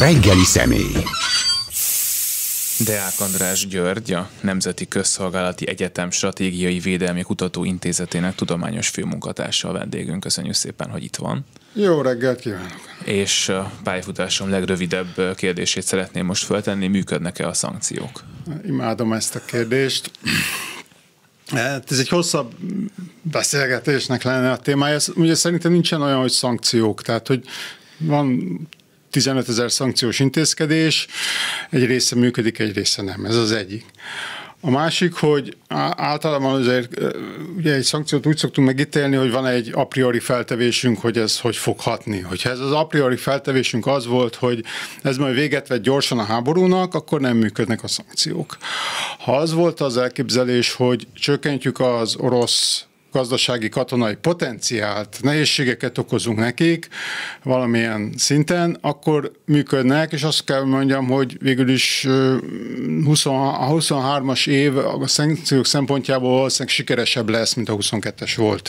reggeli személy. Deák András György, a Nemzeti Közszolgálati Egyetem Stratégiai Védelmi Kutatóintézetének tudományos főmunkatársa a vendégünk. Köszönjük szépen, hogy itt van. Jó reggelt kívánok! És a pályafutásom legrövidebb kérdését szeretném most feltenni, működnek-e a szankciók? Imádom ezt a kérdést. Ez egy hosszabb beszélgetésnek lenne a témája. Ugye szerintem nincsen olyan, hogy szankciók, tehát hogy van 15 000 szankciós intézkedés, egy része működik, egy része nem. Ez az egyik. A másik, hogy általában azért ugye egy szankciót úgy szoktunk megítélni, hogy van egy a priori feltevésünk, hogy ez hogy fog hatni. Hogyha ez az a priori feltevésünk az volt, hogy ez majd véget vett gyorsan a háborúnak, akkor nem működnek a szankciók. Ha az volt az elképzelés, hogy csökkentjük az orosz gazdasági, katonai potenciált, nehézségeket okozunk nekik valamilyen szinten, akkor működnek, és azt kell mondjam, hogy végül is a 23-as év a szankciók szempontjából valószínűleg sikeresebb lesz, mint a 22-es volt.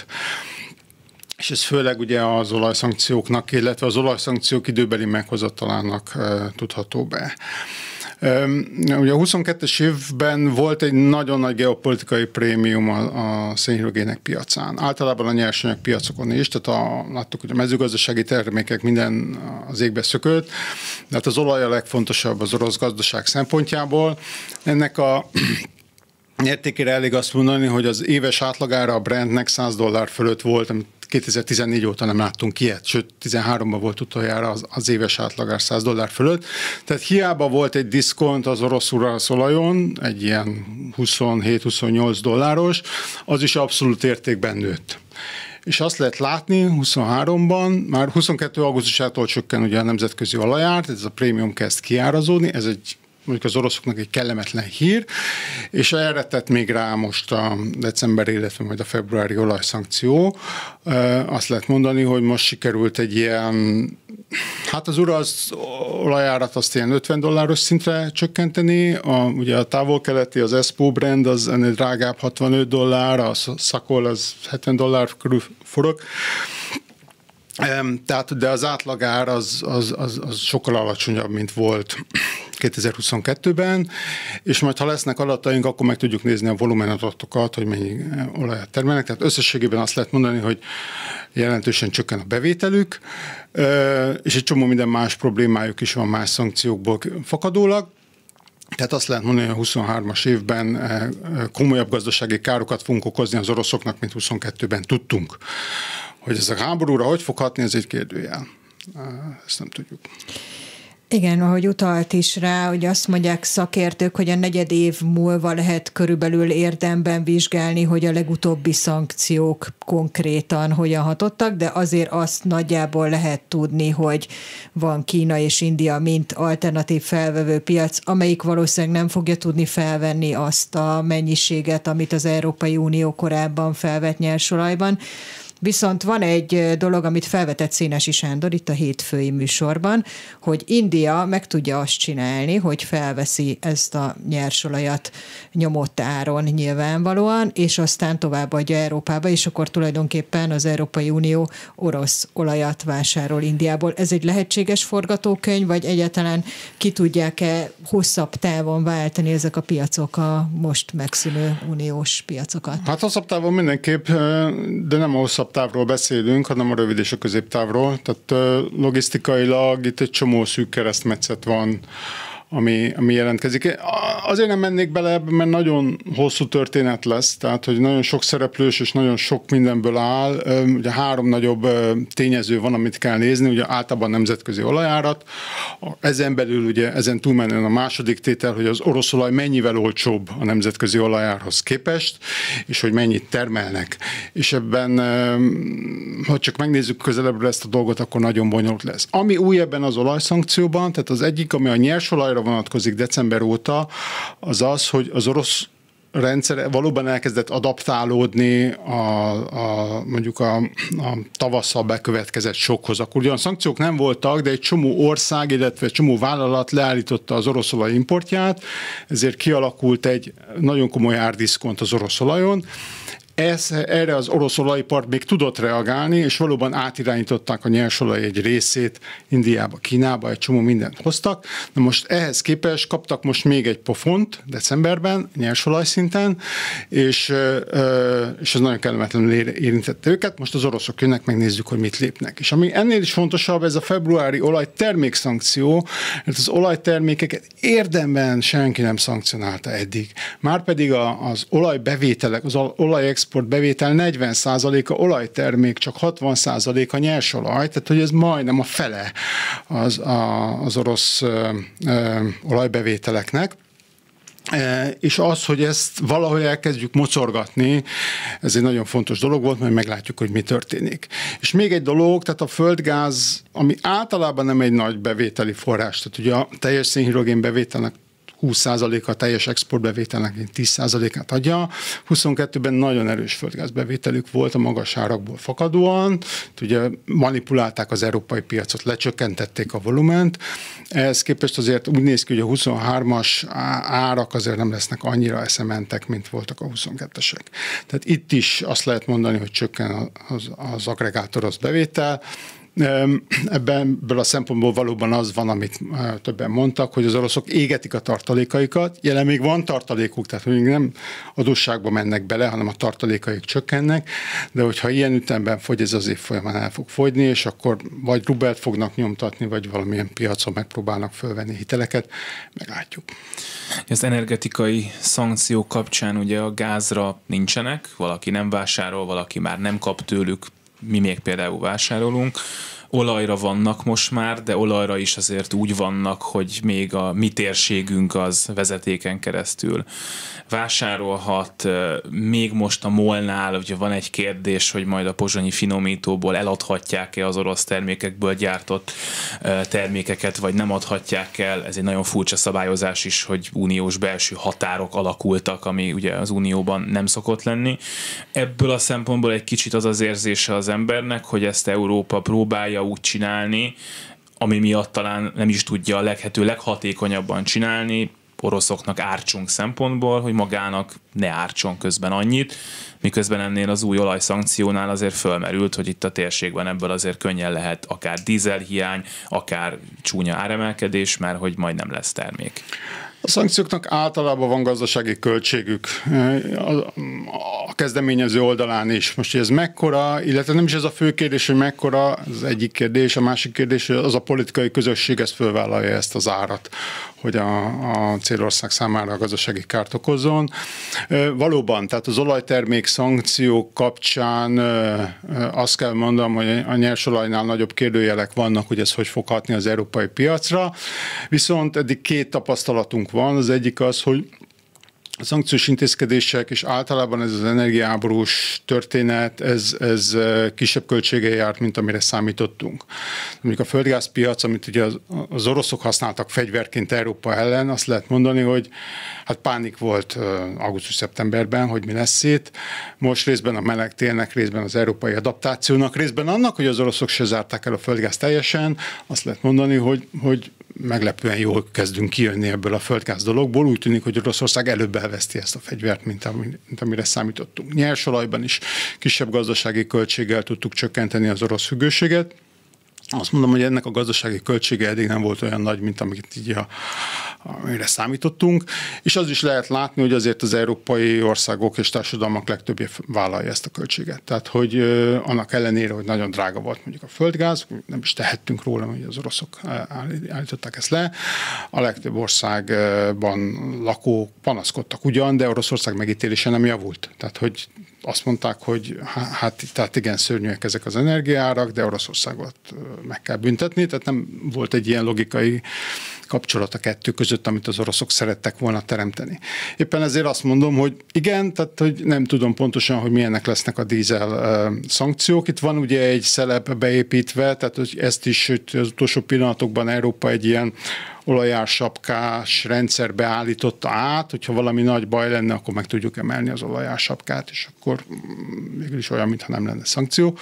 És ez főleg ugye az olajszankcióknak, illetve az olajszankciók időbeli meghozatalának tudható be. Ugye a 22-es évben volt egy nagyon nagy geopolitikai prémium a szénhidrogének piacán. Általában a nyersanyag piacokon is, tehát láttuk, hogy a mezőgazdasági termékek minden az égbe szökött, de hát az olaj a legfontosabb az orosz gazdaság szempontjából. Ennek a értékére elég azt mondani, hogy az éves átlagára a Brentnek $100 fölött volt, amit 2014 óta nem láttunk ilyet, sőt 13-ban volt utoljára az éves átlagár $100 fölött. Tehát hiába volt egy diszkont az orosz olajon, egy ilyen 27-28 dolláros, az is abszolút értékben nőtt. És azt lehet látni 23-ban, már 22. augusztusától csökken ugye a nemzetközi olajár, ez a prémium kezd kiárazódni, ez egy mondjuk az oroszoknak egy kellemetlen hír, és erre tett még rá most a decemberi, illetve majd a februári olajszankció. Azt lehet mondani, hogy most sikerült egy ilyen, hát az urasz olajárat azt ilyen $50 szintre csökkenteni, ugye a távol-keleti, az ESPO brand az ennél drágább $65, a Sakol az $70 körül forog. Tehát, de az átlagár az sokkal alacsonyabb, mint volt 2022-ben, és majd ha lesznek adataink, akkor meg tudjuk nézni a volumenadatokat, hogy mennyi olajat termelnek. Tehát összességében azt lehet mondani, hogy jelentősen csökken a bevételük, és egy csomó minden más problémájuk is van más szankciókból fakadólag. Tehát azt lehet mondani, hogy a 23-as évben komolyabb gazdasági károkat fogunk okozni az oroszoknak, mint 22-ben tudtunk. Hogy ez a háborúra hogy fog hatni, ez egy kérdőjel. Ezt nem tudjuk. Igen, ahogy utalt is rá, hogy azt mondják szakértők, hogy a negyed év múlva lehet körülbelül érdemben vizsgálni, hogy a legutóbbi szankciók konkrétan hogyan hatottak, de azért azt nagyjából lehet tudni, hogy van Kína és India, mint alternatív felvevő piac, amelyik valószínűleg nem fogja tudni felvenni azt a mennyiséget, amit az Európai Unió korábban felvett nyersolajban. Viszont van egy dolog, amit felvetett Szénesi Sándor itt a hétfői műsorban, hogy India meg tudja azt csinálni, hogy felveszi ezt a nyersolajat nyomott áron nyilvánvalóan, és aztán továbbadja Európába, és akkor tulajdonképpen az Európai Unió orosz olajat vásárol Indiából. Ez egy lehetséges forgatókönyv, vagy egyáltalán ki tudják-e hosszabb távon váltani ezek a piacok a most megszűnő uniós piacokat? Hát hosszabb távon mindenképp, de nem a hosszabb távról beszélünk, hanem a rövid és a középtávról. Tehát logisztikailag itt egy csomó szűk keresztmetszet van, ami jelentkezik. Azért nem mennék bele ebbe, mert nagyon hosszú történet lesz, tehát hogy nagyon sok szereplős és nagyon sok mindenből áll. Ugye 3 nagyobb tényező van, amit kell nézni, ugye általában nemzetközi olajárat, ezen belül ugye ezen túlmenően a második tétel, hogy az orosz olaj mennyivel olcsóbb a nemzetközi olajárhoz képest, és hogy mennyit termelnek. És ebben, ha csak megnézzük közelebbről ezt a dolgot, akkor nagyon bonyolult lesz. Ami új ebben az olajszankcióban, tehát az egyik, ami a nyersolajra vonatkozik december óta, az az, hogy az orosz rendszer valóban elkezdett adaptálódni mondjuk a tavasszal bekövetkezett sokhoz. Akkor ugyan szankciók nem voltak, de egy csomó ország, illetve egy csomó vállalat leállította az orosz olaj importját, ezért kialakult egy nagyon komoly árdiszkont az orosz olajon. Erre az orosz olajipart még tudott reagálni, és valóban átirányították a nyersolaj egy részét Indiába, Kínába, egy csomó mindent hoztak. Na most ehhez képest kaptak most még egy pofont decemberben, nyersolaj szinten, és ez nagyon kellemetlenül érintette őket. Most az oroszok jönnek, megnézzük, hogy mit lépnek. És ami ennél is fontosabb, ez a februári olajtermékszankció, mert az olajtermékeket érdemben senki nem szankcionálta eddig. Márpedig az olajbevételek, az olajexport bevétel 40%-a olajtermék, csak 60%-a nyersolaj, tehát hogy ez majdnem a fele az orosz olajbevételeknek. És az, hogy ezt valahogy elkezdjük mocorgatni, ez egy nagyon fontos dolog volt, mert meglátjuk, hogy mi történik. És még egy dolog, tehát a földgáz, ami általában nem egy nagy bevételi forrás, tehát ugye a teljes szénhidrogén bevételnek 20%-a, a teljes exportbevételnek 10%-át adja. 22-ben nagyon erős földgázbevételük volt a magas árakból fakadóan. Ugye manipulálták az európai piacot, lecsökkentették a volument. Ehhez képest azért úgy néz ki, hogy a 23-as árak azért nem lesznek annyira eszementek, mint voltak a 22-esek. Tehát itt is azt lehet mondani, hogy csökken az agregátoros bevétel. Ebből a szempontból valóban az van, amit többen mondtak, hogy az oroszok égetik a tartalékaikat. Jelen még van tartalékuk, tehát még nem adósságba mennek bele, hanem a tartalékaik csökkennek, de hogyha ilyen ütemben fogy, ez az év folyamán el fog fogyni, és akkor vagy rubelt fognak nyomtatni, vagy valamilyen piacon megpróbálnak fölvenni hiteleket, meglátjuk. Az energetikai szankciók kapcsán ugye a gázra nincsenek, valaki nem vásárol, valaki már nem kap tőlük, mi még például vásárolunk. Olajra vannak most már, de olajra is azért úgy vannak, hogy még a mi térségünk az vezetéken keresztül vásárolhat. Még most a MOL-nál ugye van egy kérdés, hogy majd a pozsonyi finomítóból eladhatják-e az orosz termékekből gyártott termékeket, vagy nem adhatják el. Ez egy nagyon furcsa szabályozás is, hogy uniós belső határok alakultak, ami ugye az unióban nem szokott lenni. Ebből a szempontból egy kicsit az az érzése az embernek, hogy ezt Európa próbálja úgy csinálni, ami miatt talán nem is tudja a leghatékonyabban csinálni, oroszoknak ártsunk szempontból, hogy magának ne ártson közben annyit, miközben ennél az új olajszankciónál azért fölmerült, hogy itt a térségben ebből azért könnyen lehet akár dízelhiány, akár csúnya áremelkedés, mert hogy majd nem lesz termék. A szankcióknak általában van gazdasági költségük a kezdeményező oldalán is. Most, hogy ez mekkora, illetve nem is ez a fő kérdés, hogy mekkora, az egyik kérdés, a másik kérdés, hogy az a politikai közösség ezt fölvállalja ezt az árat, hogy a célország számára a gazdasági kárt okozzon. Valóban, tehát az olajtermék szankciók kapcsán azt kell mondanom, hogy a nyersolajnál nagyobb kérdőjelek vannak, hogy ez hogy fog hatni az európai piacra, viszont eddig két tapasztalatunk van. Az egyik az, hogy a szankciós intézkedések, és általában ez az energiaháborús történet, ez kisebb költséggel járt, mint amire számítottunk. Mondjuk a földgázpiac, amit ugye az oroszok használtak fegyverként Európa ellen, azt lehet mondani, hogy hát pánik volt augusztus-szeptemberben, hogy mi lesz itt. Most részben a meleg télnek, részben az európai adaptációnak, részben annak, hogy az oroszok se zárták el a földgáz teljesen, azt lehet mondani, hogy meglepően jól kezdünk kijönni ebből a földgáz dologból. Úgy tűnik, hogy Oroszország előbb elveszti ezt a fegyvert, mint amire számítottunk. Nyersolajban is kisebb gazdasági költséggel tudtuk csökkenteni az orosz függőséget. Azt mondom, hogy ennek a gazdasági költsége eddig nem volt olyan nagy, mint amit így amire számítottunk, és az is lehet látni, hogy azért az európai országok és társadalmak legtöbbje vállalja ezt a költséget. Tehát, hogy annak ellenére, hogy nagyon drága volt mondjuk a földgáz, nem is tehettünk róla, hogy az oroszok állították ezt le, a legtöbb országban lakók panaszkodtak ugyan, de Oroszország megítélése nem javult. Tehát, hogy azt mondták, hogy tehát igen, szörnyűek ezek az energiaárak, de Oroszországot meg kell büntetni, tehát nem volt egy ilyen logikai kapcsolat a kettő között, amit az oroszok szerettek volna teremteni. Éppen ezért azt mondom, hogy igen, tehát hogy nem tudom pontosan, hogy milyenek lesznek a dízel szankciók. Itt van ugye egy szelep beépítve, tehát hogy ezt is az utolsó pillanatokban Európa egy ilyen olajársapkás rendszerbe állította át, hogyha valami nagy baj lenne, akkor meg tudjuk emelni az olajársapkát, és akkor végül is olyan, mintha nem lenne szankció.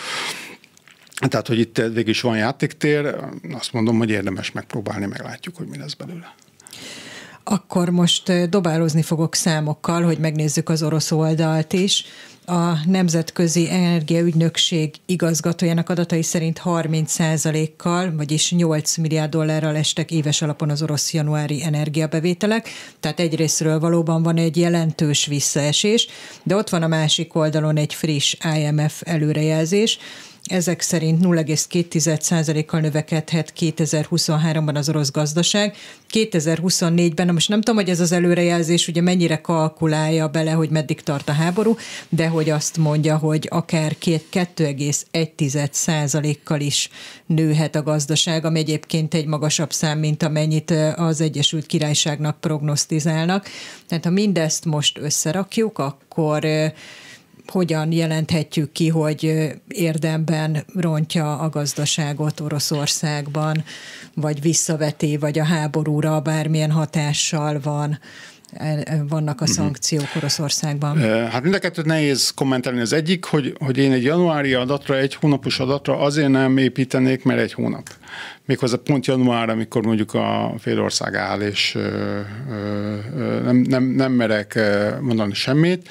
Tehát, hogy itt végül is van játéktér, azt mondom, hogy érdemes megpróbálni, meglátjuk, hogy mi lesz belőle. Akkor most dobálózni fogok számokkal, hogy megnézzük az orosz oldalt is. A Nemzetközi Energiaügynökség igazgatójának adatai szerint 30%-kal, vagyis 8 milliárd dollárral estek éves alapon az orosz januári energiabevételek, tehát egyrészről valóban van egy jelentős visszaesés, de ott van a másik oldalon egy friss IMF előrejelzés. Ezek szerint 0,2%-kal növekedhet 2023-ban az orosz gazdaság. 2024-ben, most nem tudom, hogy ez az előrejelzés ugye mennyire kalkulálja bele, hogy meddig tart a háború, de hogy azt mondja, hogy akár 2,1%-kal is nőhet a gazdaság, ami egyébként egy magasabb szám, mint amennyit az Egyesült Királyságnak prognosztizálnak. Tehát ha mindezt most összerakjuk, akkor hogyan jelenthetjük ki, hogy érdemben rontja a gazdaságot Oroszországban, vagy visszaveti, vagy a háborúra bármilyen hatással vannak a szankciók Oroszországban? Hát mind a kettőt nehéz kommentálni. Az egyik, hogy én egy januári adatra, egy hónapos adatra azért nem építenék, mert egy hónap. Méghozzá pont január, amikor mondjuk a félország áll, és nem merek mondani semmit.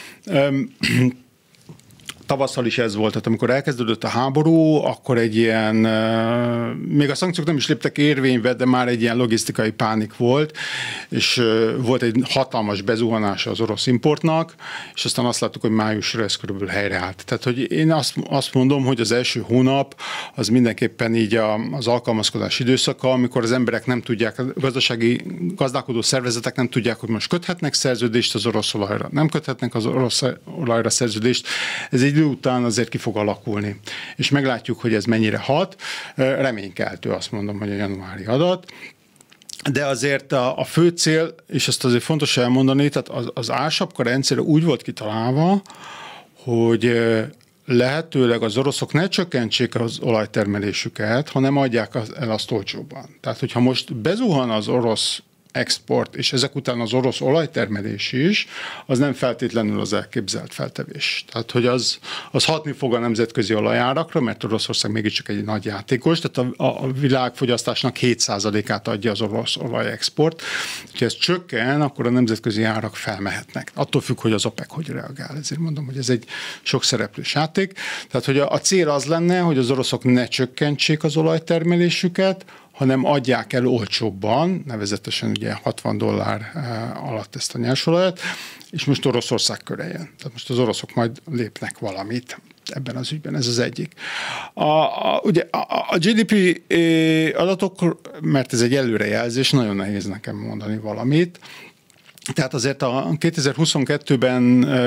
Tavasszal is ez volt, tehát amikor elkezdődött a háború, akkor egy ilyen, még a szankciók nem is léptek érvénybe, de már egy ilyen logisztikai pánik volt, és volt egy hatalmas bezuhanása az orosz importnak, és aztán azt láttuk, hogy májusra ez körülbelül helyreállt. Tehát, hogy én azt mondom, hogy az első hónap az mindenképpen így az alkalmazkodás időszaka, amikor az emberek nem tudják, a gazdasági gazdálkodó szervezetek nem tudják, hogy most köthetnek szerződést az orosz olajra, nem köthetnek az orosz olajra szerződést. Ez egy idő után azért ki fog alakulni. És meglátjuk, hogy ez mennyire hat. Reménykeltő, azt mondom, hogy a januári adat. De azért a fő cél, és ezt azért fontos elmondani, tehát az ársapka rendszere úgy volt kitalálva, hogy lehetőleg az oroszok ne csökkentsék az olajtermelésüket, hanem adják el azt olcsóbban. Tehát, hogyha most bezuhan az orosz export, és ezek után az orosz olajtermelés is, az nem feltétlenül az elképzelt feltevés. Tehát, hogy az hatni fog a nemzetközi olajárakra, mert Oroszország mégiscsak egy nagy játékos, tehát a világfogyasztásnak 7%-át adja az orosz olajexport. Ha ez csökken, akkor a nemzetközi árak felmehetnek. Attól függ, hogy az OPEC hogy reagál. Ezért mondom, hogy ez egy sok szereplős játék. Tehát, hogy a cél az lenne, hogy az oroszok ne csökkentsék az olajtermelésüket, hanem adják el olcsóbban, nevezetesen ugye $60 alatt ezt a nyersolajat, és most Oroszország köre jön. Tehát most az oroszok majd lépnek valamit ebben az ügyben, ez az egyik. Ugye a GDP adatok, mert ez egy előrejelzés, nagyon nehéz nekem mondani valamit. Tehát azért a 2022-ben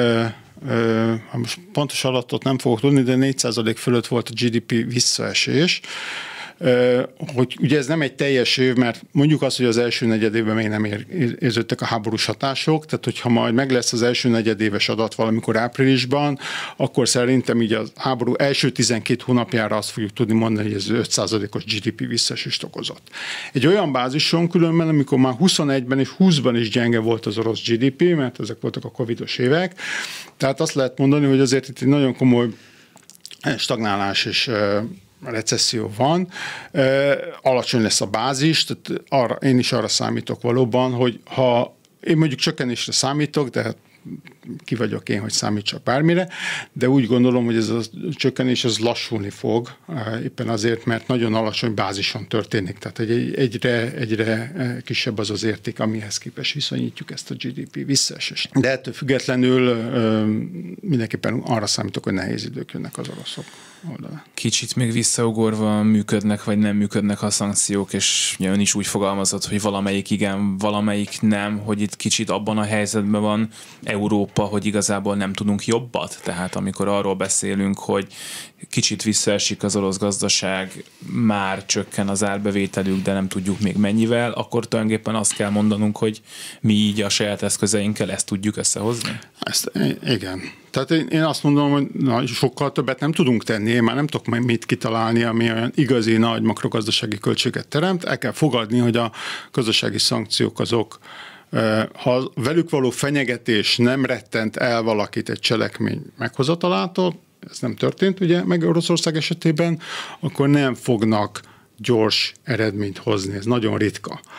most pontos adatot nem fogok tudni, de 4% fölött volt a GDP visszaesés, hogy ugye ez nem egy teljes év, mert mondjuk azt, hogy az első negyedévben még nem érződtek a háborús hatások, tehát hogyha majd meg lesz az első negyedéves adat valamikor áprilisban, akkor szerintem így a háború első 12 hónapjára azt fogjuk tudni mondani, hogy ez 5%-os GDP visszaesést okozott. Egy olyan bázison különben, amikor már 21-ben és 20-ban is gyenge volt az orosz GDP, mert ezek voltak a covidos évek, tehát azt lehet mondani, hogy azért itt egy nagyon komoly stagnálás és recesszió van, alacsony lesz a bázis, tehát én is arra számítok valóban, hogy ha én mondjuk csökkenésre számítok, de hát ki vagyok én, hogy számítsak bármire, de úgy gondolom, hogy ez a csökkenés az lassulni fog, éppen azért, mert nagyon alacsony bázison történik, tehát egyre kisebb az az érték, amihez képest viszonyítjuk ezt a GDP visszaesést. De ettől függetlenül mindenképpen arra számítok, hogy nehéz idők jönnek az oroszok oldalán. Kicsit még visszaugorva működnek, vagy nem működnek a szankciók, és ön is úgy fogalmazott, hogy valamelyik igen, valamelyik nem, hogy itt kicsit abban a helyzetben van Európa, hogy igazából nem tudunk jobbat. Tehát amikor arról beszélünk, hogy kicsit visszaesik az orosz gazdaság, már csökken az árbevételük, de nem tudjuk még mennyivel, akkor tulajdonképpen azt kell mondanunk, hogy mi így a saját eszközeinkkel ezt tudjuk összehozni? Igen. Tehát én azt mondom, hogy sokkal többet nem tudunk tenni, én már nem tudok mit kitalálni, ami olyan igazi nagy makrogazdasági költséget teremt. El kell fogadni, hogy a gazdasági szankciók azok, ha velük való fenyegetés nem rettent el valakit egy cselekmény meghozatalától, ez nem történt ugye meg Oroszország esetében, akkor nem fognak gyors eredményt hozni, ez nagyon ritka.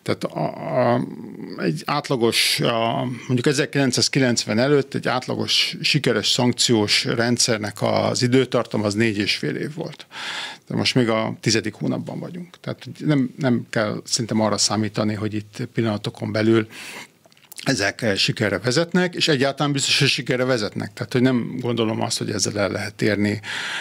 Tehát egy átlagos, mondjuk 1990 előtt egy átlagos sikeres szankciós rendszernek az időtartam az 4,5 év volt. De most még a 10. hónapban vagyunk. Tehát nem kell szerintem arra számítani, hogy itt pillanatokon belül ezek sikerre vezetnek, és egyáltalán biztos, hogy sikerre vezetnek. Tehát, hogy nem gondolom azt, hogy ezzel el lehet érni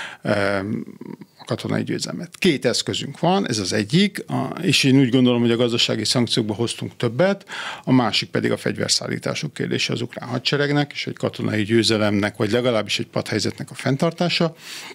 a katonai győzelmet. 2 eszközünk van, ez az egyik, és én úgy gondolom, hogy a gazdasági szankciókba hoztunk többet, a másik pedig a fegyverszállítások kérdése az ukrán hadseregnek, és egy katonai győzelemnek, vagy legalábbis egy padhelyzetnek a fenntartása.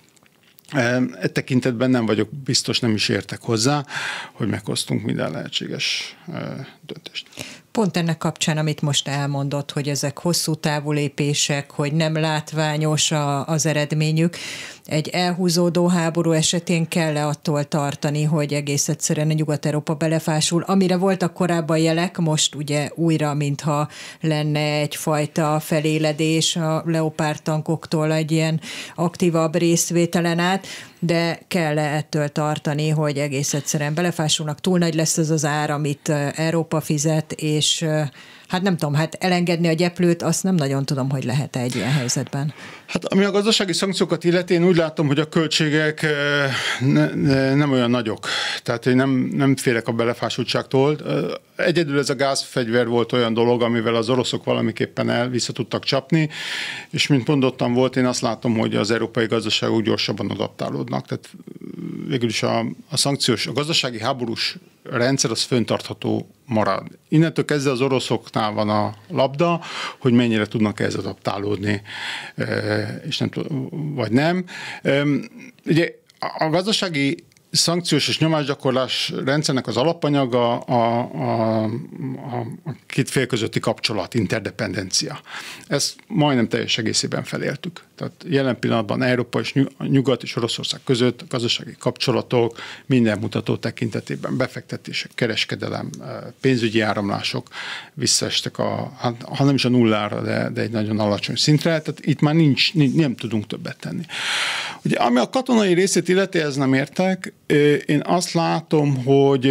E tekintetben nem vagyok biztos, nem is értek hozzá, hogy meghoztunk minden lehetséges döntést. Pont ennek kapcsán, amit most elmondott, hogy ezek hosszú távú lépések, hogy nem látványos az eredményük, egy elhúzódó háború esetén kell-e attól tartani, hogy egész egyszerűen a Nyugat-Európa belefásul, amire voltak korábban jelek, most ugye újra, mintha lenne egyfajta feléledés a Leopard tankoktól egy ilyen aktívabb részvételen át, de kell-e ettől tartani, hogy egész egyszerűen belefásulnak, túl nagy lesz az ár, amit Európa fizet, és hát nem tudom, hát elengedni a gyeplőt, azt nem nagyon tudom, hogy lehet egy ilyen helyzetben. Hát ami a gazdasági szankciókat illeti, én úgy látom, hogy a költségek nem olyan nagyok. Tehát én nem félek a belefásultságtól. Egyedül ez a gázfegyver volt olyan dolog, amivel az oroszok valamiképpen vissza tudtak csapni, és mint mondottam volt, én azt látom, hogy az európai gazdaságok gyorsabban adaptálódnak. Tehát végül is a szankciós, a gazdasági háborús rendszer az fenntartható marad. Innentől kezdve az oroszoknál van a labda, hogy mennyire tudnak ehhez adaptálódni, és nem vagy nem. Ugye a gazdasági szankciós és nyomásgyakorlás rendszernek az alapanyaga a két fél közötti kapcsolat, interdependencia. Ezt majdnem teljes egészében feléltük. Tehát jelen pillanatban Európa és Nyugat és Oroszország között gazdasági kapcsolatok minden mutató tekintetében befektetések, kereskedelem, pénzügyi áramlások visszaestek ha nem is a nullára, de egy nagyon alacsony szintre. Tehát itt már nem tudunk többet tenni. Ugye, ami a katonai részét illeti, ez nem értek. Én azt látom, hogy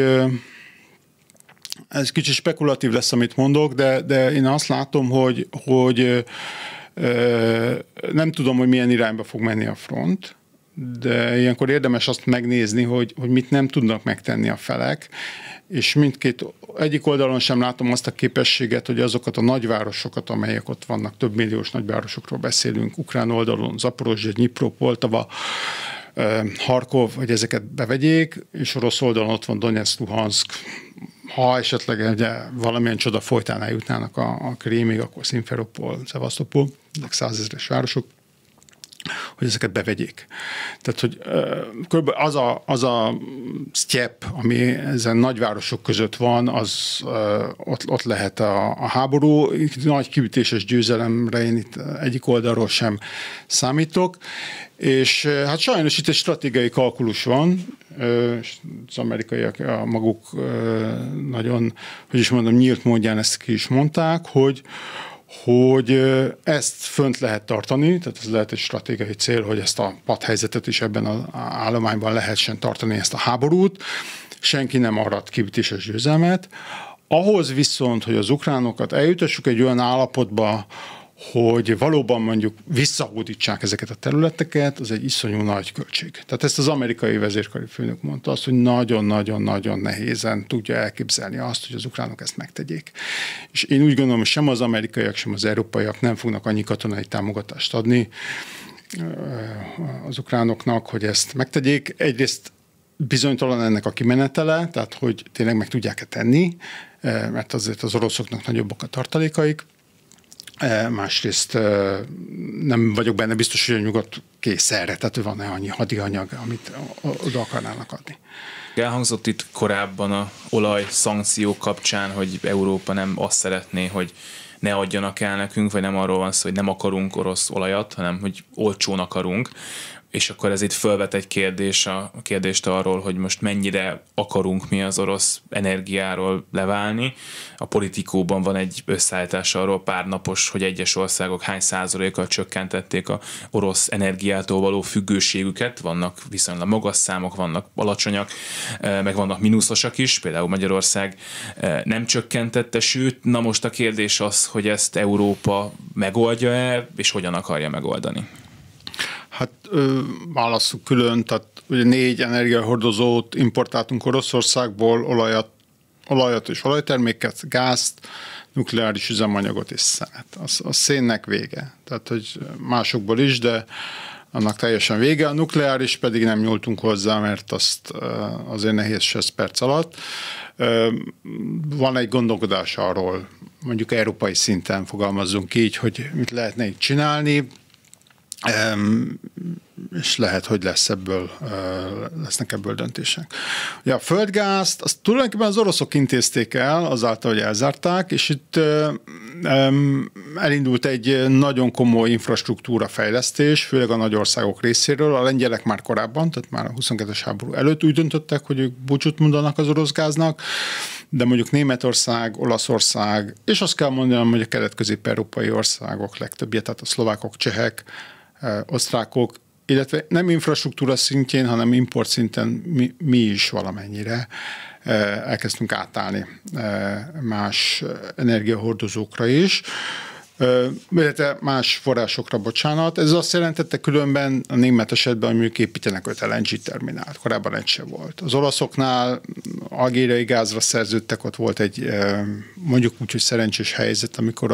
ez kicsit spekulatív lesz, amit mondok, de én azt látom, hogy nem tudom, hogy milyen irányba fog menni a front, de ilyenkor érdemes azt megnézni, hogy mit nem tudnak megtenni a felek, és egyik oldalon sem látom azt a képességet, hogy azokat a nagyvárosokat, amelyek ott vannak, több milliós nagyvárosokról beszélünk, ukrán oldalon, Zaporozsja, Dnyipro, Poltava, Harkov, hogy ezeket bevegyék, és orosz oldalon ott van Donetsk, Luhansk, ha esetleg ugye, valamilyen csoda folytán eljutnának a Krímig, akkor Szimferopol, Szevasztopol, ezek 100 000-es városok, hogy ezeket bevegyék. Tehát, hogy kb. Az a sztyepp, ami ezen nagyvárosok között van, az ott lehet a háború. Nagy kiütéses győzelemre én itt egyik oldalról sem számítok. És hát sajnos itt egy stratégiai kalkulus van, az amerikaiak maguk nagyon, hogy is mondom, nyílt módján ezt ki is mondták, hogy ezt fönt lehet tartani, tehát ez lehet egy stratégiai cél, hogy ezt a padhelyzetet is ebben az állományban lehessen tartani, ezt a háborút. Senki nem arat kiütéses győzelmet. Ahhoz viszont, hogy az ukránokat eljutassuk egy olyan állapotba, hogy valóban mondjuk visszahódítsák ezeket a területeket, az egy iszonyú nagy költség. Tehát ezt az amerikai vezérkari főnök mondta azt, hogy nagyon-nagyon-nagyon nehézen tudja elképzelni azt, hogy az ukránok ezt megtegyék. És én úgy gondolom, hogy sem az amerikaiak, sem az európaiak nem fognak annyi katonai támogatást adni az ukránoknak, hogy ezt megtegyék. Egyrészt bizonytalan ennek a kimenetele, tehát hogy tényleg meg tudják-e tenni, mert azért az oroszoknak nagyobbak a tartalékaik. Másrészt nem vagyok benne biztos, hogy a nyugat kész erre, tehát van-e annyi hadianyag, amit oda akarnának adni. Elhangzott itt korábban a olaj szankciók kapcsán, hogy Európa nem azt szeretné, hogy ne adjanak el nekünk, vagy nem arról van szó, hogy nem akarunk orosz olajat, hanem hogy olcsón akarunk. és akkor ez itt fölvet egy kérdést arról, hogy most mennyire akarunk mi az orosz energiáról leválni. A Politikóban van egy összeállítás arról párnapos, hogy egyes országok hány százalékkal csökkentették a orosz energiától való függőségüket. Vannak viszonylag magas számok, vannak alacsonyak, meg vannak mínuszosak is, például Magyarország nem csökkentette, sőt, na most a kérdés az, hogy ezt Európa megoldja-e, és hogyan akarja megoldani? Hát válasszuk külön, tehát ugye 4 energiahordozót importáltunk Oroszországból, olajat és olajterméket, gázt, nukleáris üzemanyagot és szenet. A szénnek vége. Tehát, hogy másokból is, de annak teljesen vége. A nukleáris pedig nem nyúltunk hozzá, mert azt azért nehéz 6 perc alatt. Van egy gondolkodás arról, mondjuk európai szinten fogalmazzunk így, hogy mit lehetne itt csinálni, és lehet, hogy lesznek ebből döntések. Ugye a földgázt, azt tulajdonképpen az oroszok intézték el, azáltal, hogy elzárták, és itt elindult egy nagyon komoly infrastruktúra fejlesztés, főleg a nagy országok részéről. A lengyelek már korábban, tehát már a 22-es háború előtt úgy döntöttek, hogy ők búcsút mondanak az orosz gáznak, de mondjuk Németország, Olaszország, és azt kell mondanom, hogy a kelet-közép-európai országok legtöbbje, tehát a szlovákok, csehek, osztrákok, illetve nem infrastruktúra szintjén, hanem import szinten mi is valamennyire elkezdtünk átállni más energiahordozókra is, illetve más forrásokra, bocsánat. Ez azt jelentette különben a német esetben, hogy mondjuk építenek 5 LNG terminált. Korábban egy se volt. Az olaszoknál algériai gázra szerződtek, ott volt egy mondjuk úgy, hogy szerencsés helyzet, amikor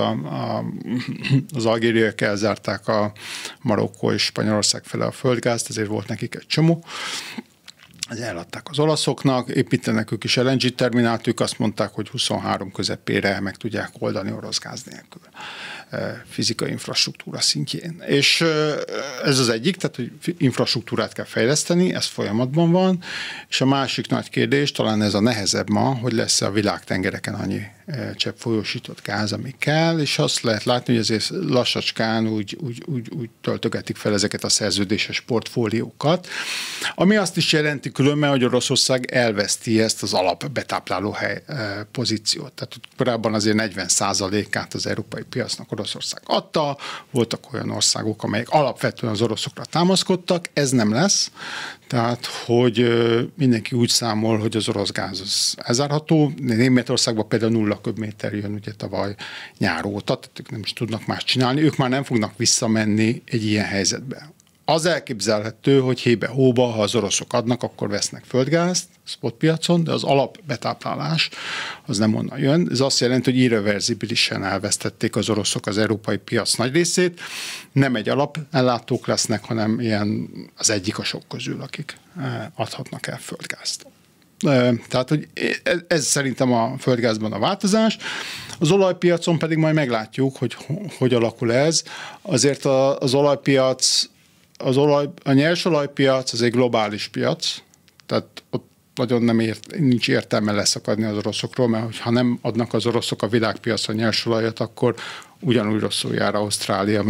az algériaiak elzárták a Marokkó és Spanyolország fele a földgázt, ezért volt nekik egy csomó. Eladták az olaszoknak, építenek ők is LNG terminált, ők azt mondták, hogy 23 közepére meg tudják oldani orosz gáz nélkül fizikai infrastruktúra szintjén. És ez az egyik, tehát hogy infrastruktúrát kell fejleszteni, ez folyamatban van, és a másik nagy kérdés, talán ez a nehezebb ma, hogy lesz a világtengereken annyi csepp folyósított gáz, ami kell, és azt lehet látni, hogy azért lassacskán úgy töltögetik fel ezeket a szerződéses portfóliókat, ami azt is jelenti különben, hogy Oroszország elveszti ezt az alapbetáplálóhely pozíciót. Tehát korábban azért 40%-át az európai piacnak Oroszország adta, voltak olyan országok, amelyek alapvetően az oroszokra támaszkodtak, ez nem lesz, tehát hogy mindenki úgy számol, hogy az orosz gáz az elzárható. Németországban például 0 köbméter jön ugye tavaly nyár óta, tehát ők nem is tudnak más csinálni, ők már nem fognak visszamenni egy ilyen helyzetbe. Az elképzelhető, hogy hébe-hóba, ha az oroszok adnak, akkor vesznek földgázt spotpiacon, de az alapbetáplálás az nem onnan jön. Ez azt jelenti, hogy irreverzibilisen elvesztették az oroszok az európai piac nagy részét. Nem egy alapellátók lesznek, hanem ilyen az egyik a sok közül, akik adhatnak el földgázt. Tehát, hogy ez szerintem a földgázban a változás. Az olajpiacon pedig majd meglátjuk, hogy alakul ez. Azért az olajpiac, a nyersolajpiac az egy globális piac, tehát ott nagyon nincs értelme leszakadni az oroszokról, mert ha nem adnak az oroszok a világpiacon nyersolajat, akkor ugyanúgy rosszul jár Ausztrália,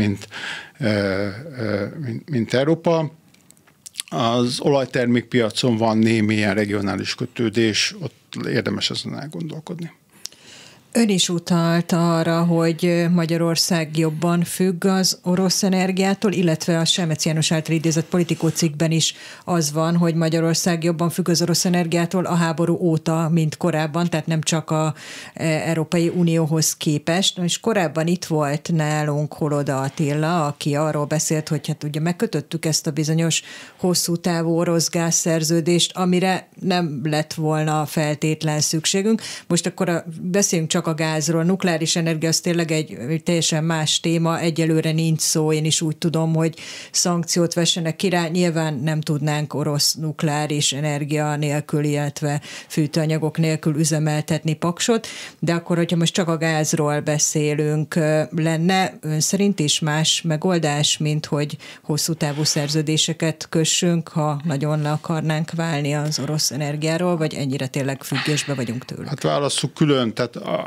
mint Európa. Az olajtermékpiacon van némi ilyen regionális kötődés, ott érdemes ezen elgondolkodni. Ön is utalt arra, hogy Magyarország jobban függ az orosz energiától, illetve a Selmecz János által idézett Politikó cikkben is az van, hogy Magyarország jobban függ az orosz energiától a háború óta, mint korábban, tehát nem csak az Európai Unióhoz képest. És korábban itt volt nálunk Holoda Attila, aki arról beszélt, hogy hát ugye megkötöttük ezt a bizonyos hosszú távú orosz gázszerződést, amire nem lett volna feltétlen szükségünk. Most akkor beszéljünk csak a gázról. A nukleáris energia az tényleg egy teljesen más téma, egyelőre nincs szó, én is úgy tudom, hogy szankciót vessenek ki rá. Nyilván nem tudnánk orosz nukleáris energia nélkül, illetve fűtőanyagok nélkül üzemeltetni Paksot, de akkor, hogyha most csak a gázról beszélünk, lenne ön szerint is más megoldás, mint hogy hosszú távú szerződéseket kössünk, ha nagyon le akarnánk válni az orosz energiáról, vagy ennyire tényleg függésbe vagyunk tőle? Hát válasszuk külön, tehát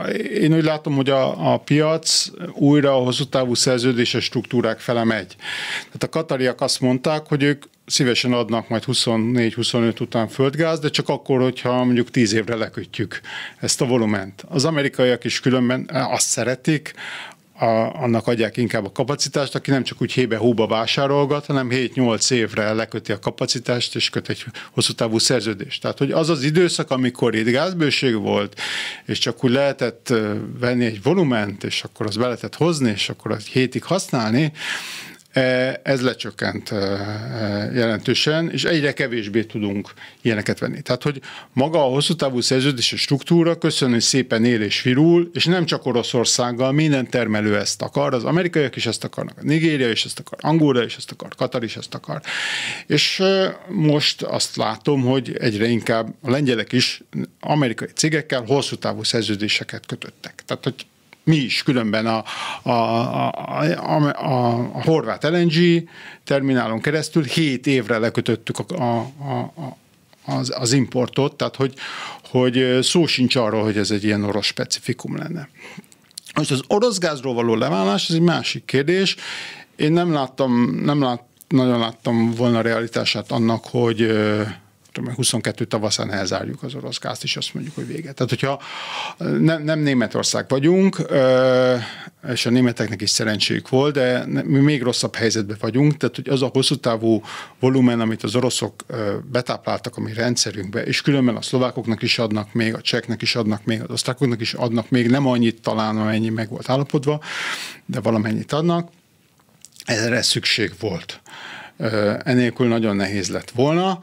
én úgy látom, hogy a piac újra a hosszú távú szerződéses struktúrák fele megy. Tehát a katariak azt mondták, hogy ők szívesen adnak majd 24-25 után földgáz, de csak akkor, hogyha mondjuk 10 évre lekötjük ezt a volument. Az amerikaiak is különben azt szeretik, annak adják inkább a kapacitást, aki nem csak úgy hébe-hóba vásárolgat, hanem 7-8 évre leköti a kapacitást, és köt egy hosszú távú szerződést. Tehát, hogy az az időszak, amikor itt gázbőség volt, és csak úgy lehetett venni egy volument, és akkor az be lehetett hozni, és akkor egy hétig használni, ez lecsökkent jelentősen, és egyre kevésbé tudunk ilyeneket venni. Tehát, hogy maga a hosszú távú szerződési struktúra köszönő szépen él és virul, és nem csak Oroszországgal, minden termelő ezt akar, az amerikaiak is ezt akarnak, a Nigéria is ezt akar, Angola is ezt akar, Katar is ezt akar. És most azt látom, hogy egyre inkább a lengyelek is amerikai cégekkel hosszú távú szerződéseket kötöttek. Tehát, hogy mi is különben a horvát LNG terminálon keresztül 7 évre lekötöttük az importot, tehát hogy szó sincs arról, hogy ez egy ilyen orosz specifikum lenne. Most az orosz gázról való leválás, ez egy másik kérdés. Én nagyon láttam volna a realitását annak, hogy 22 tavaszán elzárjuk az orosz gázt, és azt mondjuk, hogy vége. Tehát, hogyha nem Németország vagyunk, és a németeknek is szerencséjük volt, de mi még rosszabb helyzetben vagyunk, tehát, hogy az a hosszú távú volumen, amit az oroszok betápláltak a mi rendszerünkbe, és különben a szlovákoknak is adnak még, a cseheknek is adnak még, az osztrákoknak is adnak még, nem annyit talán, amennyi meg volt állapodva, de valamennyit adnak, erre szükség volt. Enélkül nagyon nehéz lett volna.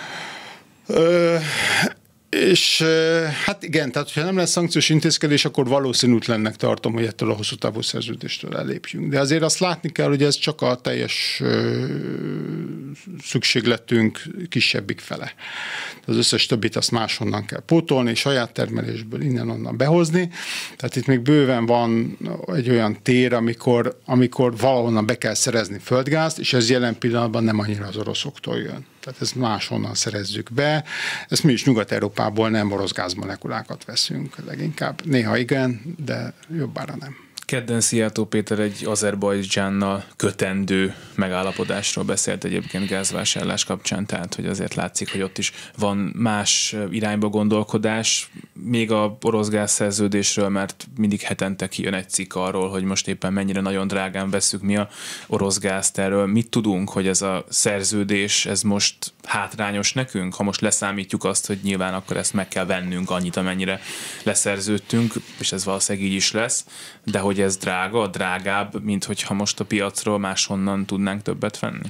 És hát igen, tehát ha nem lesz szankciós intézkedés, akkor valószínűtlennek tartom, hogy ettől a hosszú távú szerződéstől ellépjünk. De azért azt látni kell, hogy ez csak a teljes szükségletünk kisebbik fele. Az összes többit azt máshonnan kell pótolni, saját termelésből innen-onnan behozni. Tehát itt még bőven van egy olyan tér, amikor valahonnan be kell szerezni földgázt, és ez jelen pillanatban nem annyira az oroszoktól jön. Tehát ezt máshonnan szerezzük be. Ezt mi is Nyugat-Európából nem orosz gázmolekulákat veszünk leginkább. Néha igen, de jobbára nem. Kedden Szijjártó Péter egy Azerbajdzsánnal kötendő megállapodásról beszélt egyébként gázvásárlás kapcsán, tehát hogy azért látszik, hogy ott is van más irányba gondolkodás, még a orosz gázszerződésről, mert mindig hetente kijön egy cikk arról, hogy most éppen mennyire nagyon drágán vesszük mi a orosz gázt. Erről mit tudunk, hogy ez a szerződés, ez most hátrányos nekünk? Ha most leszámítjuk azt, hogy nyilván akkor ezt meg kell vennünk annyit, amennyire leszerződtünk, és ez valószínűleg így is lesz, de hogy ez drágább, mint hogyha most a piacról máshonnan tudnánk többet venni?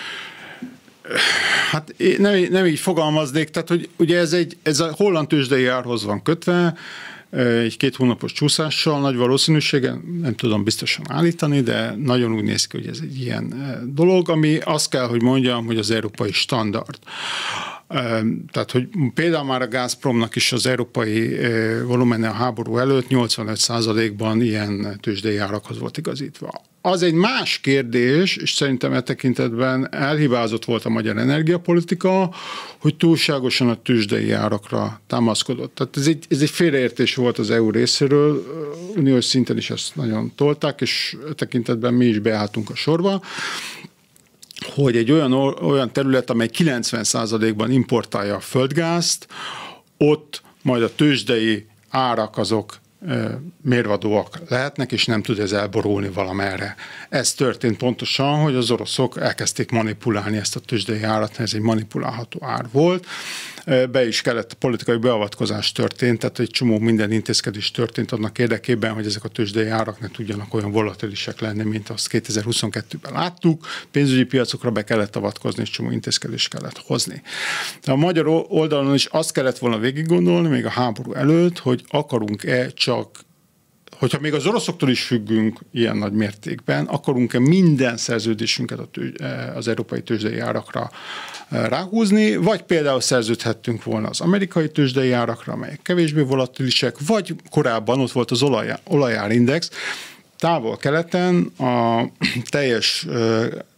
Hát nem így fogalmaznék, tehát hogy ugye ez a holland tőzsdei árhoz van kötve, egy 2 hónapos csúszással, nagy valószínűséggel, nem tudom biztosan állítani, de nagyon úgy néz ki, hogy ez egy ilyen dolog, ami azt kell, hogy mondjam, hogy az európai standard. Tehát, hogy például már a Gazpromnak is az európai volumene a háború előtt 85%-ban ilyen tőzsdei árakhoz volt igazítva. Az egy más kérdés, és szerintem e tekintetben elhibázott volt a magyar energiapolitika, hogy túlságosan a tőzsdei árakra támaszkodott. Tehát ez egy félreértés volt az EU részéről, uniós szinten is ezt nagyon tolták, és e tekintetben mi is beálltunk a sorba, hogy egy olyan terület, amely 90%-ban importálja a földgázt, ott majd a tőzsdei árak azok mérvadóak lehetnek, és nem tud ez elborulni valamerre. Ez történt pontosan, hogy az oroszok elkezdték manipulálni ezt a tőzsdei árat, mert ez egy manipulálható ár volt. Be is kellett, politikai beavatkozás történt, tehát egy csomó minden intézkedés történt annak érdekében, hogy ezek a tőzsdei árak ne tudjanak olyan volatilisek lenni, mint azt 2022-ben láttuk. Pénzügyi piacokra be kellett avatkozni, és csomó intézkedést kellett hozni. De a magyar oldalon is azt kellett volna végig gondolni, még a háború előtt, hogy akarunk-e csak, hogyha még az oroszoktól is függünk ilyen nagy mértékben, akarunk-e minden szerződésünket az európai tőzsdei árakra ráhúzni, vagy például szerződhettünk volna az amerikai tőzsdei árakra, amelyek kevésbé volatilisek, vagy korábban ott volt az olajárindex. Távol-keleten a teljes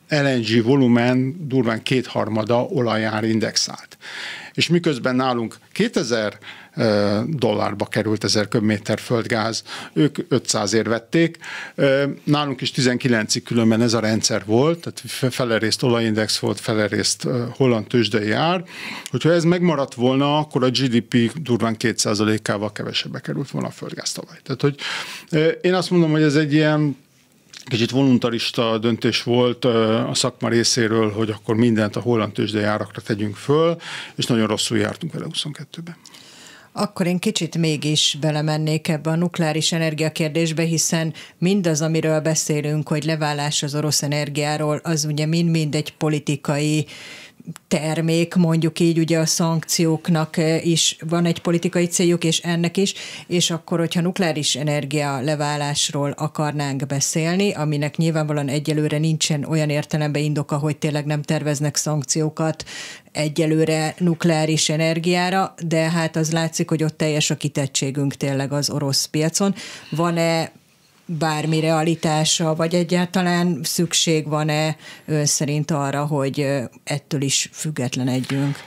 LNG volumen durván 2/3 olajár indexált. És miközben nálunk 2000 dollárba került 1000 köbméter földgáz, ők 500-ért vették. Nálunk is 19-ig különben ez a rendszer volt, tehát felerészt olajindex volt, felerészt holland tőzsdei ár. Hogyha ez megmaradt volna, akkor a GDP durván 2%-ával kevesebbe került volna a földgáz tavaly. Tehát, hogy én azt mondom, hogy ez egy ilyen kicsit voluntarista döntés volt a szakma részéről, hogy akkor mindent a holland tőzsdei árakra tegyünk föl, és nagyon rosszul jártunk vele 22-ben. Akkor én kicsit mégis belemennék ebbe a nukleáris energia kérdésbe, hiszen mindaz, amiről beszélünk, hogy leválás az orosz energiáról, az ugye mind-mind egy politikai termék, mondjuk így, ugye a szankcióknak is van egy politikai céljuk, és ennek is, és akkor, hogyha nukleáris energia leválásról akarnánk beszélni, aminek nyilvánvalóan egyelőre nincsen olyan értelemben indoka, hogy tényleg nem terveznek szankciókat egyelőre nukleáris energiára, de hát az látszik, hogy ott teljes a kitettségünk tényleg az orosz piacon. Van-e bármi realitása, vagy egyáltalán szükség van-e ön szerint arra, hogy ettől is függetlenedjünk?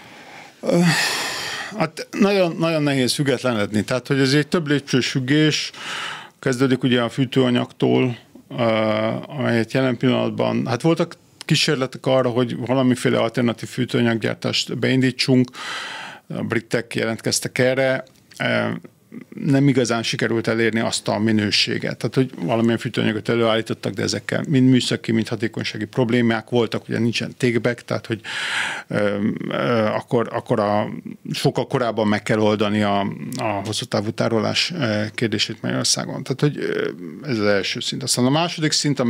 Hát nagyon, nagyon nehéz függetlenedni. Tehát, hogy ez egy több lépcsős függés, kezdődik ugye a fűtőanyagtól, amelyet jelen pillanatban, hát voltak kísérletek arra, hogy valamiféle alternatív fűtőanyaggyártást beindítsunk, a britek jelentkeztek erre, nem igazán sikerült elérni azt a minőséget. Tehát, hogy valamilyen fűtőanyagot előállítottak, de ezekkel mind műszaki, mind hatékonysági problémák voltak, ugye nincsen take-back, tehát, hogy akkor sokkal korábban meg kell oldani a hosszú távú tárolás kérdését Magyarországon. Tehát, hogy ez az első szint. Aztán a második szint a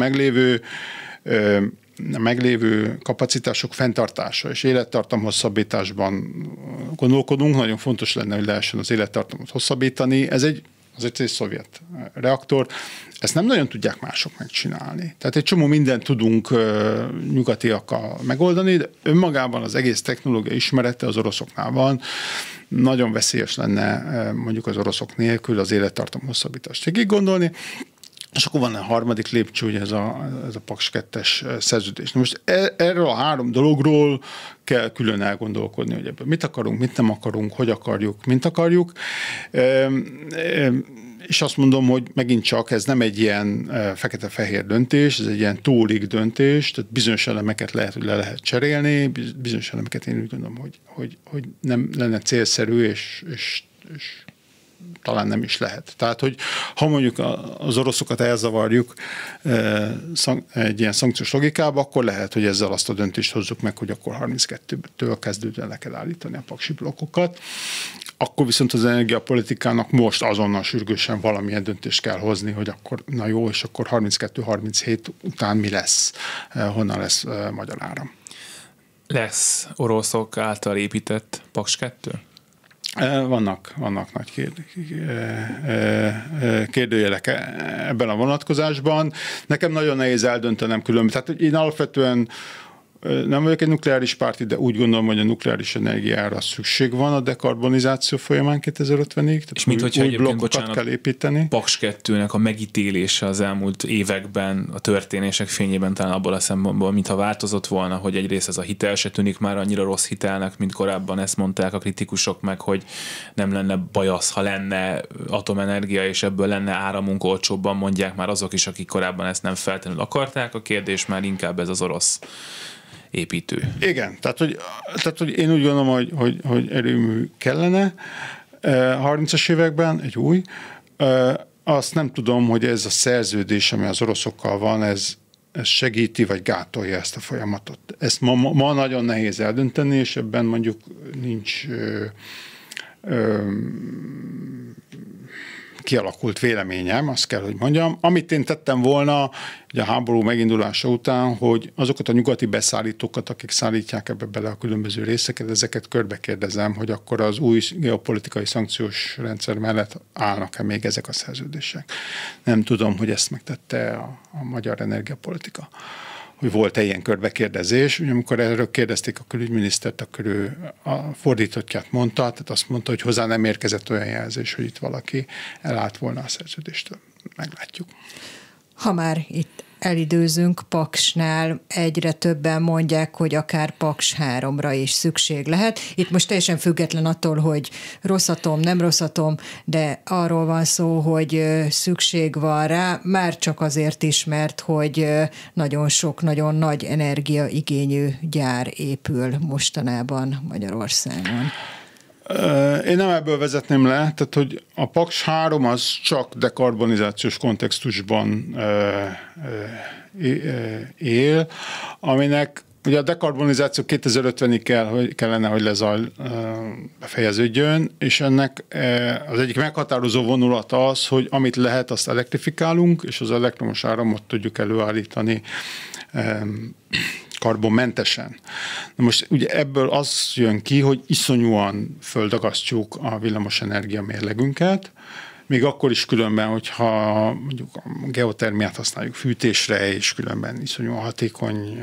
meglévő kapacitások fenntartása és élettartam hosszabbításban gondolkodunk. Nagyon fontos lenne, hogy lehessen az élettartamot hosszabbítani. Ez egy szovjet reaktor. Ezt nem nagyon tudják mások megcsinálni. Tehát egy csomó mindent tudunk nyugatiakkal megoldani, de önmagában az egész technológia ismerete az oroszoknál van. Nagyon veszélyes lenne mondjuk az oroszok nélkül az élettartam hosszabbítást végig gondolni. És akkor van a harmadik lépcső, ugye ez a Paks 2-es szerződés. Na most erről a 3 dologról kell külön elgondolkodni, hogy ebből mit akarunk, mit nem akarunk, hogy akarjuk, mint akarjuk. És azt mondom, hogy megint csak ez nem egy ilyen fekete-fehér döntés, ez egy ilyen tólig döntés, tehát bizonyos elemeket lehet, hogy le lehet cserélni, bizonyos elemeket én úgy gondolom, hogy nem lenne célszerű, és talán nem is lehet. Tehát, hogy ha mondjuk az oroszokat elzavarjuk egy ilyen szankciós logikába, akkor lehet, hogy ezzel azt a döntést hozzuk meg, hogy akkor 32-től kezdődően le kell állítani a paksi blokkokat. Akkor viszont az energiapolitikának most azonnal sürgősen valamilyen döntést kell hozni, hogy akkor na jó, és akkor 32-37 után mi lesz, honnan lesz magyar áram. Lesz oroszok által épített Paks 2? Vannak nagy kérdőjelek ebben a vonatkozásban. Nekem nagyon nehéz eldöntenem különben. Tehát én alapvetően nem vagyok egy nukleáris párti, de úgy gondolom, hogy a nukleáris energiára szükség van a dekarbonizáció folyamán 2050-ig. És mint hogyha új blokkokat kell építeni. Paks 2-nek a megítélése az elmúlt években, a történések fényében talán abból a szempontból, mintha változott volna, hogy egyrészt ez a hitel se tűnik már annyira rossz hitelnek, mint korábban ezt mondták a kritikusok meg, hogy nem lenne baj az, ha lenne atomenergia, és ebből lenne áramunk olcsóbban, mondják már azok is, akik korábban ezt nem feltétlenül akarták. A kérdés már inkább ez az orosz építő. Igen, tehát hogy én úgy gondolom, hogy erőmű kellene 30-as években, egy új. Azt nem tudom, hogy ez a szerződés, ami az oroszokkal van, ez segíti, vagy gátolja ezt a folyamatot. Ezt ma nagyon nehéz eldönteni, és ebben mondjuk nincs kialakult véleményem, azt kell, hogy mondjam. Amit én tettem volna ugye a háború megindulása után, hogy azokat a nyugati beszállítókat, akik szállítják ebbe bele a különböző részeket, ezeket körbekérdezem, hogy akkor az új geopolitikai szankciós rendszer mellett állnak-e még ezek a szerződések. Nem tudom, hogy ezt megtette a magyar energiapolitika, hogy volt-e ilyen körbekérdezés. Amikor erről kérdezték a külügyminisztert, akkor ő a fordítottját mondta, tehát azt mondta, hogy hozzá nem érkezett olyan jelzés, hogy itt valaki elállt volna a szerződéstől. Meglátjuk. Ha már itt elidőzünk Paksnál, egyre többen mondják, hogy akár Paks 3-ra is szükség lehet. Itt most teljesen független attól, hogy Rosatom, nem Rosatom, de arról van szó, hogy szükség van rá, már csak azért is, mert hogy nagyon sok, nagyon nagy energiaigényű gyár épül mostanában Magyarországon. Én nem ebből vezetném le, tehát hogy a Paks 3 az csak dekarbonizációs kontextusban él, aminek ugye a dekarbonizáció 2050-ig kellene, hogy befejeződjön, és ennek az egyik meghatározó vonulata az, hogy amit lehet, azt elektrifikálunk, és az elektromos áramot tudjuk előállítani karbonmentesen. Na most ugye ebből az jön ki, hogy iszonyúan földagasztjuk a villamosenergia mérlegünket, még akkor is különben, hogyha mondjuk a geotermiát használjuk fűtésre, és különben iszonyúan hatékony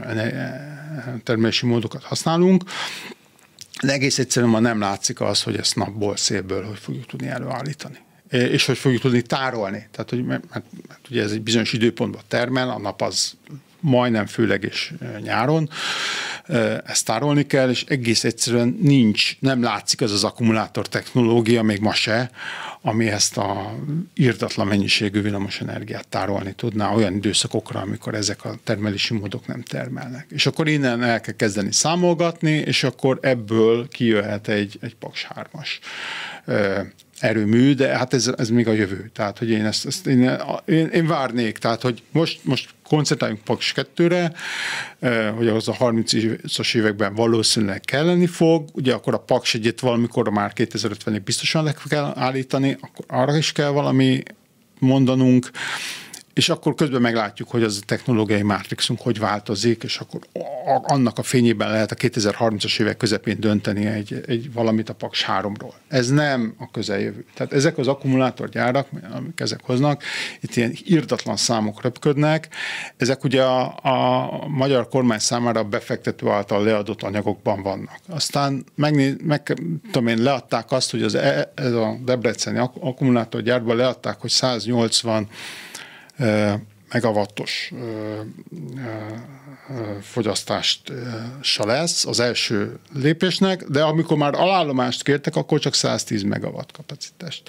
termelési módokat használunk, de egész egyszerűen ma nem látszik az, hogy ezt napból, szélből hogy fogjuk tudni előállítani. És hogy fogjuk tudni tárolni. Tehát, hogy, mert ugye ez egy bizonyos időpontban termel, a nap az majdnem főleg és nyáron, ezt tárolni kell, és egész egyszerűen nem látszik az akkumulátor technológia, még ma se, ami ezt a irdatlan mennyiségű villamosenergiát tárolni tudná olyan időszakokra, amikor ezek a termelési módok nem termelnek. És akkor innen el kell kezdeni számolgatni, és akkor ebből kijöhet egy Paks 3-as erőmű, de hát ez még a jövő. Tehát, hogy én várnék, tehát, hogy most koncentráljunk Paks 2-re, hogy az a 30-as években valószínűleg kelleni fog, ugye akkor a Paks 1-et valamikor már 2050-ig biztosan le kell állítani, akkor arra is kell valami mondanunk, és akkor közben meglátjuk, hogy az a technológiai mátrixunk hogy változik, és akkor annak a fényében lehet a 2030-as évek közepén dönteni egy valamit a Paks 3-ról. Ez nem a közeljövő. Tehát ezek az akkumulátorgyárak, amik ezek hoznak, itt ilyen irdatlan számok röpködnek. Ezek ugye a magyar kormány számára befektető által leadott anyagokban vannak. Aztán leadták azt, hogy ez a debreceni akkumulátorgyárban leadták, hogy 180 megawattos fogyasztása lesz az első lépésnek, de amikor már alállomást kértek, akkor csak 110 megawatt kapacitást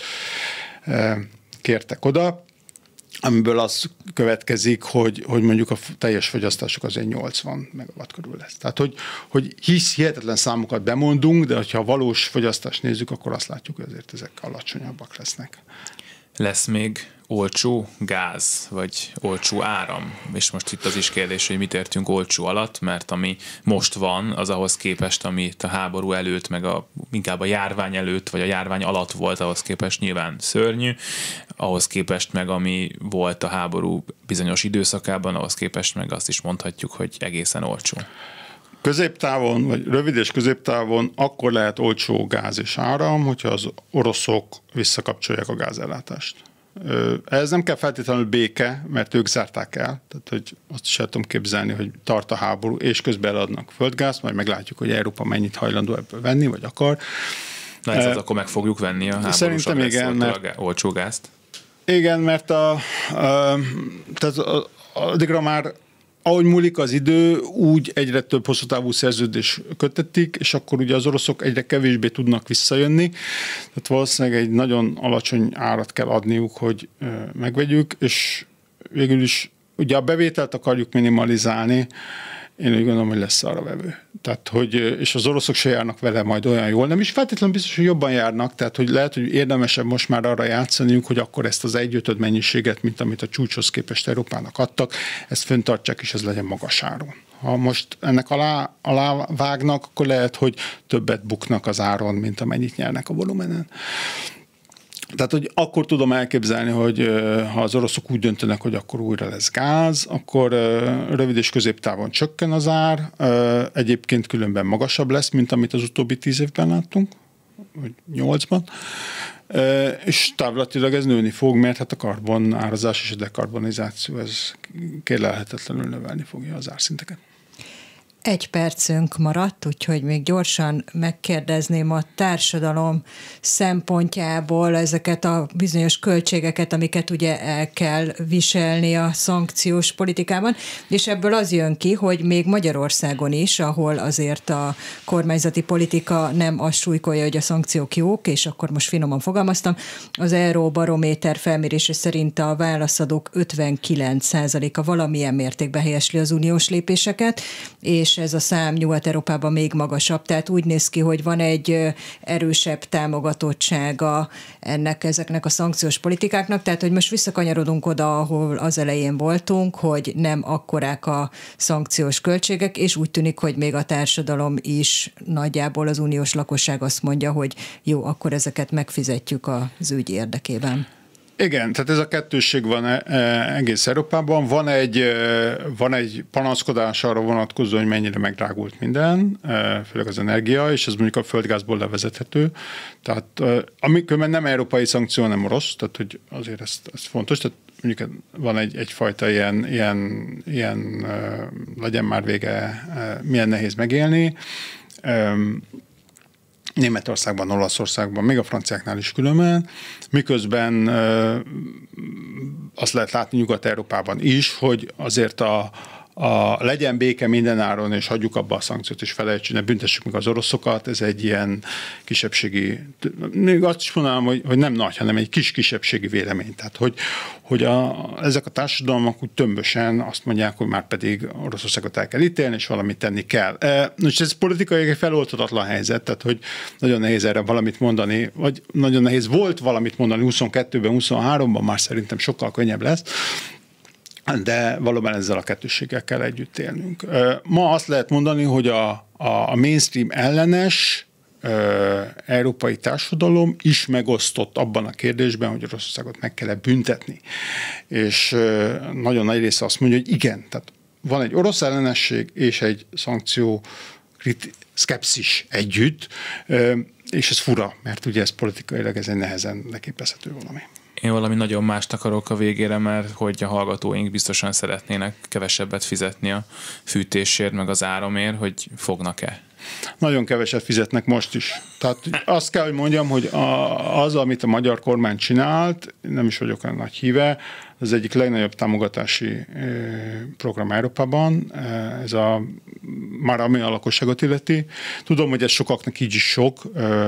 kértek oda, amiből az következik, hogy mondjuk a teljes fogyasztásuk azért 80 megawatt körül lesz. Tehát, hogy hihetetlen számokat bemondunk, de ha a valós fogyasztást nézzük, akkor azt látjuk, hogy azért ezek alacsonyabbak lesznek. Lesz még olcsó gáz, vagy olcsó áram? És most itt az is kérdés, hogy mit értünk olcsó alatt, mert ami most van, az ahhoz képest, ami a háború előtt, meg inkább a járvány előtt, vagy a járvány alatt volt, ahhoz képest nyilván szörnyű, ahhoz képest meg ami volt a háború bizonyos időszakában, ahhoz képest meg azt is mondhatjuk, hogy egészen olcsó. Középtávon, vagy rövid és középtávon akkor lehet olcsó gáz és áram, hogyha az oroszok visszakapcsolják a gázellátást. Ez nem kell feltétlenül béke, mert ők zárták el. Tehát, hogy azt is el tudom képzelni, hogy tart a háború, és közben eladnak földgázt, majd meglátjuk, hogy Európa mennyit hajlandó ebből venni, vagy akar. Na ez akkor meg fogjuk venni a háborús agresszortól olcsó gázt? Igen, mert tehát addigra már ahogy múlik az idő, úgy egyre több hosszú távú szerződés kötetik, és akkor ugye az oroszok egyre kevésbé tudnak visszajönni. Tehát valószínűleg egy nagyon alacsony árat kell adniuk, hogy megvegyük, és végül is ugye a bevételt akarjuk minimalizálni, én úgy gondolom, hogy lesz arra vevő. Tehát, és az oroszok se járnak vele majd olyan jól, nem is feltétlenül biztos, hogy jobban járnak, tehát hogy lehet, hogy érdemesebb most már arra játszaniuk, hogy akkor ezt az 1/5 mennyiséget, mint amit a csúcshoz képest Európának adtak, ezt fenntartsák, és ez legyen magas áron. Ha most ennek alá vágnak, akkor lehet, hogy többet buknak az áron, mint amennyit nyernek a volumenen. Tehát, hogy akkor tudom elképzelni, hogy ha az oroszok úgy döntenek, hogy akkor újra lesz gáz, akkor rövid és középtávon csökken az ár, egyébként különben magasabb lesz, mint amit az utóbbi 10 évben láttunk, vagy 8-ban, és távlatilag ez nőni fog, mert hát a karbonárazás és a dekarbonizáció ez kérlelhetetlenül növelni fogja az árszinteket. 1 percünk maradt, úgyhogy még gyorsan megkérdezném a társadalom szempontjából ezeket a bizonyos költségeket, amiket ugye el kell viselni a szankciós politikában, és ebből az jön ki, hogy még Magyarországon is, ahol azért a kormányzati politika nem azt súlykolja, hogy a szankciók jók, és akkor most finoman fogalmaztam, az Euróbarométer felmérése szerint a válaszadók 59%-a valamilyen mértékben helyesli az uniós lépéseket, és ez a szám Nyugat-Európában még magasabb. Tehát úgy néz ki, hogy van egy erősebb támogatottsága ezeknek a szankciós politikáknak, tehát hogy most visszakanyarodunk oda, ahol az elején voltunk, hogy nem akkorák a szankciós költségek, és úgy tűnik, hogy még a társadalom is nagyjából az uniós lakosság azt mondja, hogy jó, akkor ezeket megfizetjük az ügy érdekében. Igen, tehát ez a kettősség van egész Európában. Van egy panaszkodás arra vonatkozó, hogy mennyire megdrágult minden, főleg az energia, és ez mondjuk a földgázból levezethető. Tehát amikor nem európai szankció, nem orosz, tehát hogy azért ez fontos, tehát mondjuk van egyfajta ilyen legyen már vége, milyen nehéz megélni. Németországban, Olaszországban, még a franciáknál is különben, miközben azt lehet látni Nyugat-Európában is, hogy azért legyen béke mindenáron, és hagyjuk abba a szankciót, és felejtsük, ne büntessük meg az oroszokat, ez egy ilyen kisebbségi, még azt is mondanám, hogy nem nagy, hanem egy kis kisebbségi vélemény. Tehát, hogy ezek a társadalmak úgy tömbösen azt mondják, hogy már pedig Oroszországot el kell ítélni, és valamit tenni kell. És ez politikai egy feloldhatatlan helyzet, tehát, hogy nagyon nehéz erre valamit mondani, vagy nagyon nehéz volt valamit mondani 22-ben, 23-ban, már szerintem sokkal könnyebb lesz, de valóban ezzel a kettősséggel kell együtt élnünk. Ma azt lehet mondani, hogy a mainstream ellenes európai társadalom is megosztott abban a kérdésben, hogy Oroszországot meg kell büntetni. És nagyon nagy része azt mondja, hogy igen, tehát van egy orosz ellenesség és egy szankció szkepszis együtt, és ez fura, mert ugye ez politikailag ez egy nehezen leképezhető valami. Én valami nagyon mást akarok a végére, mert hogy a hallgatóink biztosan szeretnének kevesebbet fizetni a fűtésért, meg az áramért, hogy fognak-e? Nagyon keveset fizetnek most is. Tehát azt kell, hogy mondjam, hogy az, amit a magyar kormány csinált, nem is vagyok olyan nagy híve, az egyik legnagyobb támogatási program Európában, ez már ami a lakosságot illeti. Tudom, hogy ez sokaknak így is sok,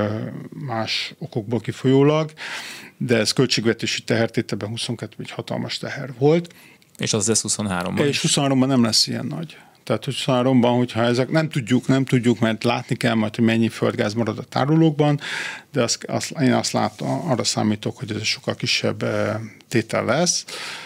más okokból kifolyólag, de ez költségvetési tehertételben 22 egy hatalmas teher volt. És az lesz 23-ban. És 23-ban nem lesz ilyen nagy. Tehát 23-ban, hogyha ezek nem tudjuk, mert látni kell majd, hogy mennyi földgáz marad a tárolókban, de én azt látom, arra számítok, hogy ez sokkal kisebb tétel lesz.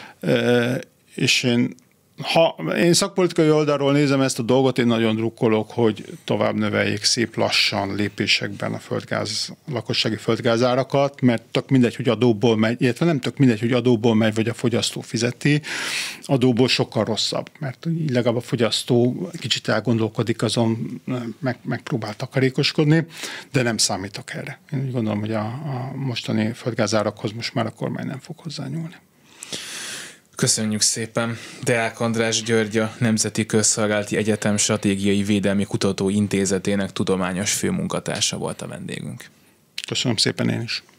És ha én szakpolitikai oldalról nézem ezt a dolgot, én nagyon drukkolok, hogy tovább növeljék szép lassan lépésekben a lakossági földgázárakat, mert tök mindegy, hogy adóból megy, illetve nem tök mindegy, hogy adóból megy, vagy a fogyasztó fizeti. Adóból sokkal rosszabb, mert legalább a fogyasztó kicsit elgondolkodik azon, megpróbál takarékoskodni, de nem számítok erre. Én úgy gondolom, hogy a mostani földgázárakhoz most már a kormány nem fog hozzányúlni. Köszönjük szépen. Deák András György, a Nemzeti Közszolgálati Egyetem Stratégiai Védelmi Kutatóintézetének tudományos főmunkatársa volt a vendégünk. Köszönöm szépen én is.